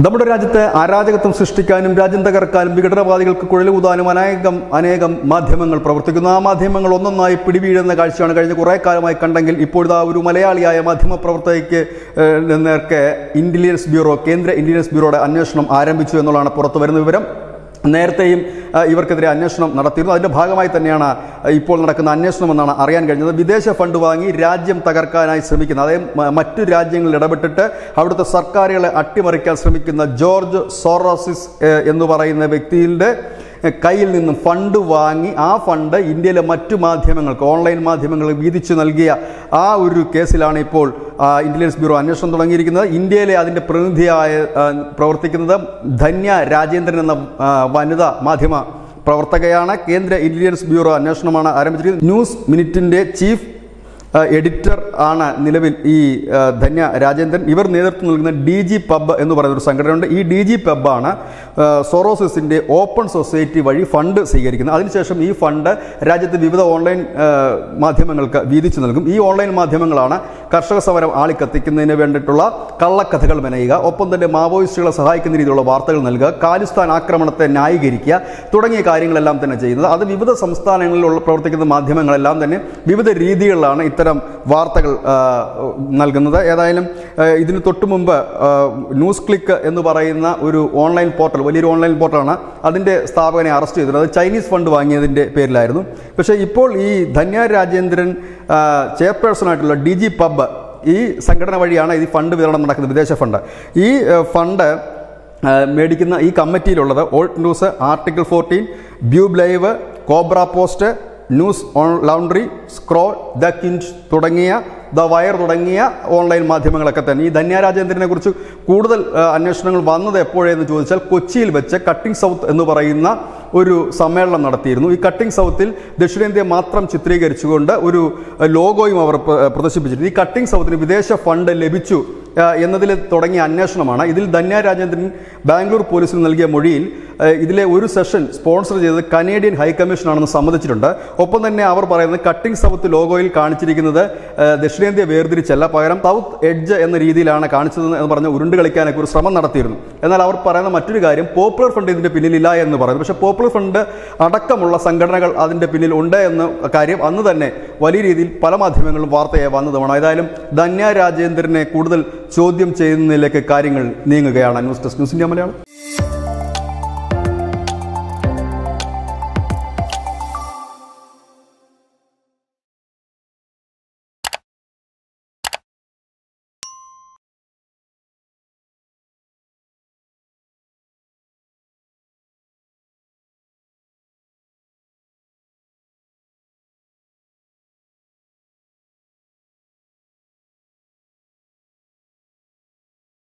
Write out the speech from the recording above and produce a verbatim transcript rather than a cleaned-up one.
നമ്മുടെ രാജ്യത്ത് അരാജകത്വം സൃഷ്ടിക്കാനും രാജ്യം തകർക്കാനും വിഘടനവാദികൾക്ക് കുഴലുകൂതാനും അനേകം അനേകം മാധ്യമങ്ങൾ പ്രവർത്തിക്കുന്നു. ആ മാധ്യമങ്ങൾ ഒന്നൊന്നായി പിടിവീഴുന്ന കാഴ്ചയാണ് കഴിഞ്ഞ കുറേ കാലമായി കണ്ടെങ്കിൽ ഇപ്പോഴത്തെ ഒരു മലയാളിയായ മാധ്യമ പ്രവർത്തകയ്ക്ക് നേർക്ക് ഇന്റലിജൻസ് ബ്യൂറോ കേന്ദ്ര ഇന്റലിജൻസ് ബ്യൂറോയുടെ അന്വേഷണം ആരംഭിച്ചു എന്നുള്ളതാണ് പുറത്തു വരുന്ന വിവരം. നേരത്തെയും ഇവർക്കെതിരെ അന്വേഷണം നടത്തിയിരുന്നു. അതിൻ്റെ ഭാഗമായി തന്നെയാണ് ഇപ്പോൾ നടക്കുന്ന അന്വേഷണം എന്നാണ് അറിയാൻ കഴിഞ്ഞത്. വിദേശ ഫണ്ട് വാങ്ങി രാജ്യം തകർക്കാനായി ശ്രമിക്കുന്ന, അതായത് മറ്റു രാജ്യങ്ങളിൽ ഇടപെട്ടിട്ട് അവിടുത്തെ സർക്കാരുകളെ അട്ടിമറിക്കാൻ ശ്രമിക്കുന്ന ജോർജ് സോറോസിസ് എന്ന് പറയുന്ന വ്യക്തിയുടെ കയ്യിൽ നിന്നും ഫണ്ട് വാങ്ങി ആ ഫണ്ട് ഇന്ത്യയിലെ മറ്റു മാധ്യമങ്ങൾക്ക്, ഓൺലൈൻ മാധ്യമങ്ങൾക്ക് വീതിച്ചു നൽകിയ ആ ഒരു കേസിലാണ് ഇപ്പോൾ ഇന്റലിജൻസ് ബ്യൂറോ അന്വേഷണം തുടങ്ങിയിരിക്കുന്നത്. ഇന്ത്യയിലെ അതിൻ്റെ പ്രതിനിധിയായ പ്രവർത്തിക്കുന്നത് ധന്യ രാജേന്ദ്രൻ എന്ന വനിതാ മാധ്യമ പ്രവർത്തകയാണ്. കേന്ദ്ര ഇന്റലിജൻസ് ബ്യൂറോ അന്വേഷണമാണ് ആരംഭിച്ചിരിക്കുന്നത്. ന്യൂസ് മിനിറ്റിൻ്റെ ചീഫ് എഡിറ്റർ ആണ് നിലവിൽ ഈ ധന്യ രാജേന്ദ്രൻ. ഇവർ നേതൃത്വം നൽകുന്ന ഡി ജി പബ് എന്ന് പറയുന്ന ഒരു സംഘടനയുണ്ട്. ഈ ഡി ജി പബ്ബാണ് സോറോസിസിൻ്റെ ഓപ്പൺ സൊസൈറ്റി വഴി ഫണ്ട് സ്വീകരിക്കുന്നത്. അതിനുശേഷം ഈ ഫണ്ട് രാജ്യത്തെ വിവിധ ഓൺലൈൻ മാധ്യമങ്ങൾക്ക് വീതിച്ചു നൽകും. ഈ ഓൺലൈൻ മാധ്യമങ്ങളാണ് കർഷക സമരം ആളിക്കത്തിക്കുന്നതിന് വേണ്ടിയിട്ടുള്ള കള്ളക്കഥകൾ മെനയുക, ഒപ്പം തന്നെ മാവോയിസ്റ്റുകളെ സഹായിക്കുന്ന രീതിയിലുള്ള വാർത്തകൾ നൽകുക, ഖാലിസ്ഥാൻ ആക്രമണത്തെ ന്യായീകരിക്കുക തുടങ്ങിയ കാര്യങ്ങളെല്ലാം തന്നെ ചെയ്യുന്നത്. അത് വിവിധ സംസ്ഥാനങ്ങളിലുള്ള പ്രവർത്തിക്കുന്ന മാധ്യമങ്ങളെല്ലാം തന്നെ വിവിധ രീതികളിലാണ് ഇത്തരം വാർത്തകൾ നൽകുന്നത്. ഏതായാലും ഇതിന് തൊട്ടു മുമ്പ് ന്യൂസ് ക്ലിക്ക് എന്ന് പറയുന്ന ഒരു ഓൺലൈൻ പോർട്ടൽ, വലിയൊരു ഓൺലൈൻ പോർട്ടലാണ്, അതിൻ്റെ സ്ഥാപകനെ അറസ്റ്റ് ചെയ്തത്. അത് ചൈനീസ് ഫണ്ട് വാങ്ങിയതിൻ്റെ പേരിലായിരുന്നു. പക്ഷേ ഇപ്പോൾ ഈ ധന്യ രാജേന്ദ്രൻ ചെയർപേഴ്സണായിട്ടുള്ള ഡി ജി പബ്, ഈ സംഘടന വഴിയാണ് ഈ ഫണ്ട് വിതരണം നടക്കുന്നത്, വിദേശ ഫണ്ട്. ഈ ഫണ്ട് മേടിക്കുന്ന ഈ കമ്മിറ്റിയിലുള്ളത് ഓൾട്ട് ന്യൂസ്, ആർട്ടിക്കിൾ ഫോർട്ടീൻ, ബ്യൂബ് live, cobra post, news on laundry, scroll, the kind തുടങ്ങിയ ദ വയർ തുടങ്ങിയ ഓൺലൈൻ മാധ്യമങ്ങളൊക്കെ തന്നെ. ഈ ധന്യ രാജേന്ദ്രനെ കുറിച്ച് കൂടുതൽ അന്വേഷണങ്ങൾ വന്നത് എപ്പോഴെന്ന് ചോദിച്ചാൽ കൊച്ചിയിൽ വെച്ച് കട്ടിംഗ് സൗത്ത് എന്ന് പറയുന്ന ഒരു സമ്മേളനം നടത്തിയിരുന്നു. ഈ കട്ടിംഗ് സൗത്തിൽ ദക്ഷിണേന്ത്യ മാത്രം ചിത്രീകരിച്ചുകൊണ്ട് ഒരു ലോഗോയും അവർ പ്രദർശിപ്പിച്ചിരുന്നു. ഈ കട്ടിംഗ് സൗത്തിന് വിദേശ ഫണ്ട് ലഭിച്ചു എന്നതിൽ തുടങ്ങിയ അന്വേഷണമാണ്. ഇതിൽ ധന്യ രാജേന്ദ്രൻ ബാംഗ്ലൂർ പോലീസിന് നൽകിയ മൊഴിയിൽ ഇതിലെ ഒരു സെഷൻ സ്പോൺസർ ചെയ്തത് കനേഡിയൻ ഹൈക്കമ്മീഷനാണെന്ന് സമ്മതിച്ചിട്ടുണ്ട്. ഒപ്പം തന്നെ അവർ പറയുന്നത് കട്ടിംഗ് സൗത്ത് ലോഗോയിൽ കാണിച്ചിരിക്കുന്നത് ദക്ഷിണേന്ത്യ വേർതിരിച്ചല്ല, പകരം സൗത്ത് എഡ്ജ് എന്ന രീതിയിലാണ് കാണിച്ചത് എന്ന് പറഞ്ഞ് ഉരുണ്ട് കളിക്കാനൊക്കെ ഒരു ശ്രമം നടത്തിയിരുന്നു. എന്നാൽ അവർ പറയുന്ന മറ്റൊരു കാര്യം, പോപ്പുലർ ഫണ്ട് ഇതിൻ്റെ പിന്നിലില്ല എന്ന് പറയുന്നു. പക്ഷേ പോപ്പുലർ ഫണ്ട് അടക്കമുള്ള സംഘടനകൾ അതിൻ്റെ പിന്നിൽ ഉണ്ട് എന്ന കാര്യം അന്ന് തന്നെ വലിയ രീതിയിൽ പല മാധ്യമങ്ങളും വാർത്തയായി വന്നതുമാണ്. ഏതായാലും ധന്യ രാജേന്ദ്രനെ കൂടുതൽ ചോദ്യം ചെയ്യുന്നതിലേക്ക് കാര്യങ്ങൾ നീങ്ങുകയാണ്. News desk news India Malayalam.